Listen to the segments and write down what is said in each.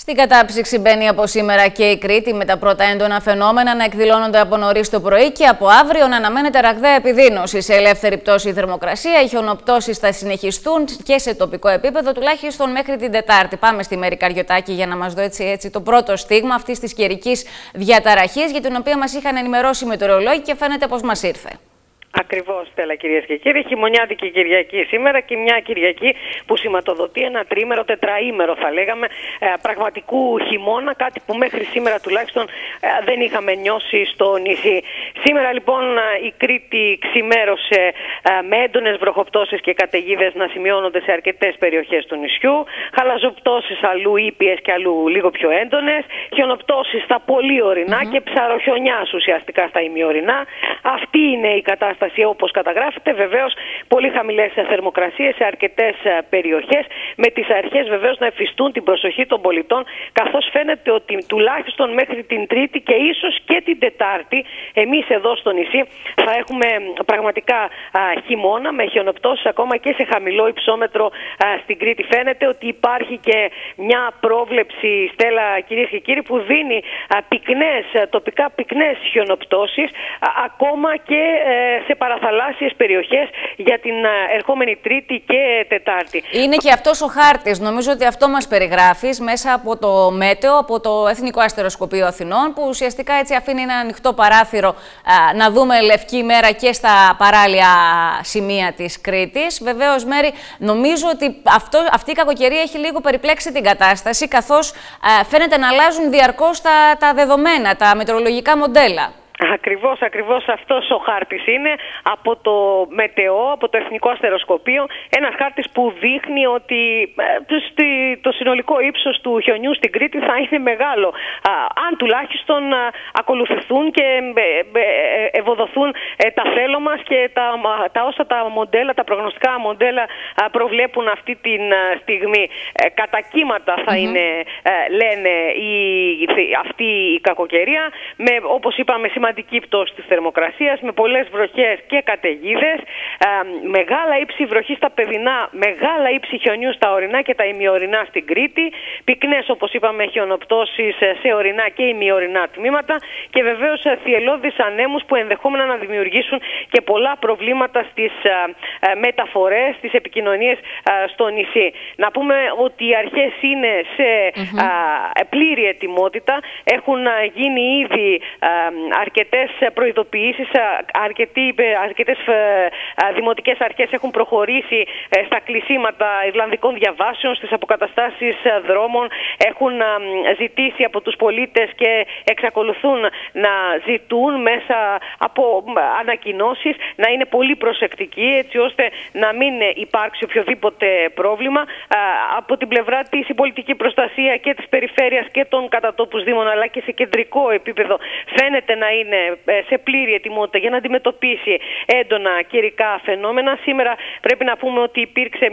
Στην κατάψυξη μπαίνει από σήμερα και η Κρήτη, με τα πρώτα έντονα φαινόμενα να εκδηλώνονται από νωρίς το πρωί και από αύριο να αναμένεται ραγδαία επιδείνωση. Σε ελεύθερη πτώση η θερμοκρασία, οι χιονοπτώσεις θα συνεχιστούν και σε τοπικό επίπεδο τουλάχιστον μέχρι την Τετάρτη. Πάμε στη Μέρη Καριωτάκη για να μας δώσει έτσι το πρώτο στίγμα αυτής της καιρικής διαταραχής, για την οποία μας είχαν ενημερώσει οι μετεωρολόγοι και φαίνεται πως μας ήρθε. Ακριβώς, Στέλλα, κυρίες και κύριοι. Χειμωνιάτικη Κυριακή σήμερα και μια Κυριακή που σηματοδοτεί ένα τριήμερο, τετραήμερο θα λέγαμε, πραγματικού χειμώνα, κάτι που μέχρι σήμερα τουλάχιστον δεν είχαμε νιώσει στο νησί. Σήμερα λοιπόν η Κρήτη ξημέρωσε με έντονες βροχοπτώσεις και καταιγίδες να σημειώνονται σε αρκετές περιοχές του νησιού, χαλαζοπτώσεις αλλού ήπιες και αλλού λίγο πιο έντονες, χιονοπτώσεις στα πολύ ορεινά και ψαροχιονιάς ουσιαστικά στα ημιορεινά. Αυτή είναι η κατάσταση όπως καταγράφεται. Βεβαίως πολύ χαμηλές θερμοκρασίες σε αρκετές περιοχές, με τις αρχές βεβαίως να εφιστούν την προσοχή των πολιτών, καθώς φαίνεται ότι τουλάχιστον μέχρι την Τρίτη και ίσως και την Τετάρτη εμείς εδώ στο νησί θα έχουμε πραγματικά χειμώνα με χιονοπτώσεις ακόμα και σε χαμηλό υψόμετρο στην Κρήτη. Φαίνεται ότι υπάρχει και μια πρόβλεψη, Στέλλα, κυρίες και κύριοι, που δίνει τοπικά πυκνές χιονοπτώσεις ακόμα και σε παραθαλάσσιες περιοχές για την ερχόμενη Τρίτη και Τετάρτη. Είναι και αυτός ο χάρτης, νομίζω ότι αυτό μας περιγράφεις, μέσα από το Μέτεο, από το Εθνικό Αστεροσκοπείο Αθηνών, που ουσιαστικά έτσι αφήνει ένα ανοιχτό παράθυρο να δούμε λευκή μέρα και στα παράλια σημεία της Κρήτης. Βεβαίως, Μέρη, νομίζω ότι αυτή η κακοκαιρία έχει λίγο περιπλέξει την κατάσταση, καθώς φαίνεται να αλλάζουν διαρκώς τα δεδομένα, τα μετεωρολογικά μοντέλα. Ακριβώς αυτός ο χάρτης είναι από το ΜΕΤΕΟ, από το Εθνικό Αστεροσκοπείο, ένας χάρτης που δείχνει ότι το συνολικό ύψος του χιονιού στην Κρήτη θα είναι μεγάλο, αν τουλάχιστον ακολουθηθούν και ευοδοθούν τα θέλω μας και όσα τα μοντέλα, τα προγνωστικά μοντέλα προβλέπουν αυτή τη στιγμή. Κατά κύματα θα είναι, λένε, αυτή η κακοκαιρία, με, όπως είπαμε, σημαντική πτώση της θερμοκρασίας, με πολλές βροχές και καταιγίδες, μεγάλα ύψη βροχή στα παιδινά, μεγάλα ύψη χιονιού στα ορεινά και τα ημιορεινά στην Κρήτη, πυκνές, όπως είπαμε, χιονοπτώσεις σε ορεινά και ημιορεινά τμήματα και βεβαίως θυελλώδεις ανέμους που ενδεχόμενα να δημιουργήσουν και πολλά προβλήματα στις μεταφορές, στις επικοινωνίες στο νησί. Να πούμε ότι οι αρχές είναι σε πλήρη ετοιμότητα, έχουν γίνει ήδη αρκετές προειδοποιήσεις, αρκετές δημοτικές αρχές έχουν προχωρήσει στα κλεισίματα Ιρλανδικών διαβάσεων, στις αποκαταστάσεις δρόμων, έχουν ζητήσει από τους πολίτες και εξακολουθούν να ζητούν μέσα από ανακοινώσεις να είναι πολύ προσεκτικοί, έτσι ώστε να μην υπάρξει οποιοδήποτε πρόβλημα. Από την πλευρά της η πολιτική προστασία και της περιφέρειας και των κατατόπους δήμων, αλλά και σε κεντρικό επίπεδο, φαίνεται να είναι σε πλήρη ετοιμότητα για να αντιμετωπίσει έντονα καιρικά φαινόμενα. Σήμερα πρέπει να πούμε ότι υπήρξε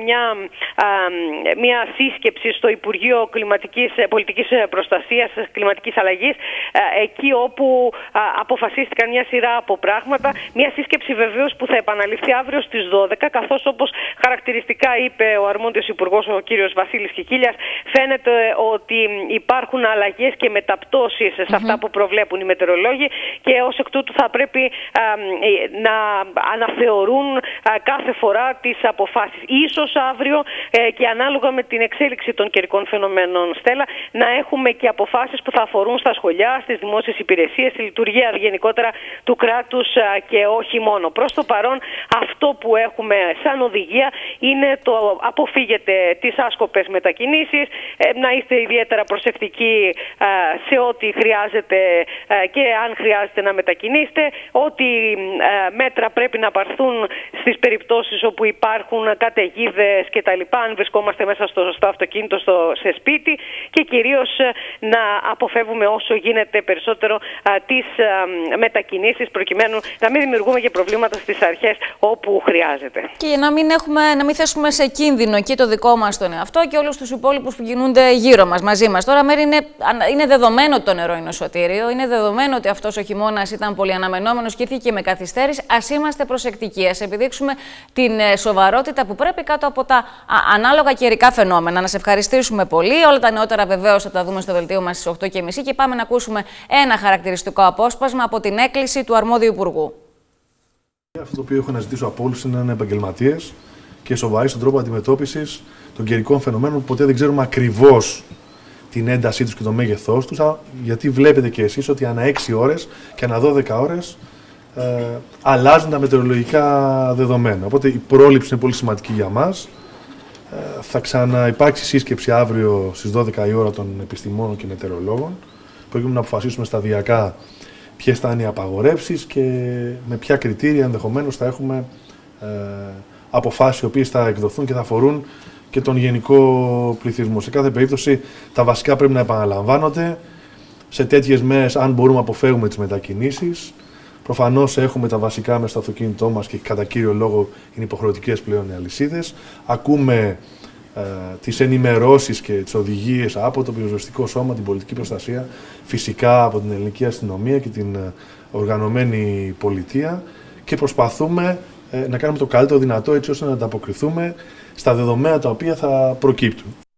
μια σύσκεψη στο Υπουργείο Πολιτικής Προστασίας, Κλιματικής Αλλαγής, εκεί όπου αποφασίστηκαν μια σειρά από πράγματα. Μια σύσκεψη βεβαίως που θα επαναληφθεί αύριο στις 12, καθώς, όπως χαρακτηριστικά είπε ο αρμόδιος υπουργός, ο κύριος Βασίλης Κικίλιας, φαίνεται ότι υπάρχουν αλλαγές και μεταπτώσεις σε αυτά που προβλέπουν οι μετεωρολόγοι και ως εκ τούτου θα πρέπει να αναθεωρούν κάθε φορά τις αποφάσεις. Ίσως αύριο και ανάλογα με την εξέλιξη των καιρικών φαινομένων, Στέλλα, να έχουμε και αποφάσεις που θα αφορούν στα σχολιά, στις δημόσιες υπηρεσίες, στη λειτουργία γενικότερα του κράτους και όχι μόνο. Προς το παρόν αυτό που έχουμε σαν οδηγία είναι το αποφύγετε τις άσκοπες μετακινήσεις, να είστε ιδιαίτερα προσεκτικοί σε ό,τι χρειάζεται και αν χρειάζεται να μετακινήσετε, ότι μέτρα πρέπει να πάρθουν στις περιπτώσεις όπου υπάρχουν καταιγίδες και τα λοιπά, αν βρισκόμαστε μέσα στο αυτοκίνητο, σε σπίτι, και κυρίως να αποφεύγουμε όσο γίνεται περισσότερο τις μετακινήσεις, προκειμένου να μην δημιουργούμε και προβλήματα στις αρχές όπου χρειάζεται. Και να μην θέσουμε σε κίνδυνο και το δικό μας τον εαυτό και όλους τους υπόλοιπους που κινούνται γύρω μας, μαζί μας. Τώρα, Μέρη, είναι δεδομένο το νερό είναι σωτήριο, είναι δεδομένο ότι αυτός ο χειμώνας χειμώνας ήταν πολύ αναμενόμενος και ήρθε και με καθυστέρηση. Ας είμαστε προσεκτικοί, ας επιδείξουμε την σοβαρότητα που πρέπει κάτω από τα ανάλογα καιρικά φαινόμενα. Να σε ευχαριστήσουμε πολύ. Όλα τα νεότερα βεβαίως θα τα δούμε στο δελτίο μας στις 8:30 και πάμε να ακούσουμε ένα χαρακτηριστικό απόσπασμα από την έκκληση του αρμόδιου υπουργού. Αυτό το οποίο έχω να ζητήσω από όλους είναι να είναι επαγγελματίες και σοβαροί στον τρόπο αντιμετώπισης των καιρικών φαινομένων που ποτέ δεν ξέρουμε ακριβώς την έντασή τους και το μέγεθός τους, γιατί βλέπετε και εσείς ότι ανά 6 ώρες και ανά 12 ώρες αλλάζουν τα μετεωρολογικά δεδομένα. Οπότε η πρόληψη είναι πολύ σημαντική για μας. Θα ξαναυπάρξει σύσκεψη αύριο στις 12 η ώρα των επιστημόνων και μετεωρολόγων, προκειμένου να αποφασίσουμε σταδιακά ποιες θα είναι οι απαγορεύσεις και με ποια κριτήρια ενδεχομένως θα έχουμε αποφάσεις οι οποίες θα εκδοθούν και θα αφορούν και τον γενικό πληθυσμό. Σε κάθε περίπτωση τα βασικά πρέπει να επαναλαμβάνονται. Σε τέτοιες μέρες, αν μπορούμε, αποφεύγουμε τις μετακινήσεις. Προφανώς έχουμε τα βασικά μέσα στο αυτοκίνητό μας και κατά κύριο λόγο είναι υποχρεωτικές πλέον οι αλυσίδες. Ακούμε τις ενημερώσεις και τις οδηγίες από το πυροσβεστικό σώμα, την πολιτική προστασία, φυσικά από την ελληνική αστυνομία και την οργανωμένη πολιτεία και προσπαθούμε να κάνουμε το καλύτερο δυνατό έτσι ώστε να ανταποκριθούμε στα δεδομένα τα οποία θα προκύπτουν.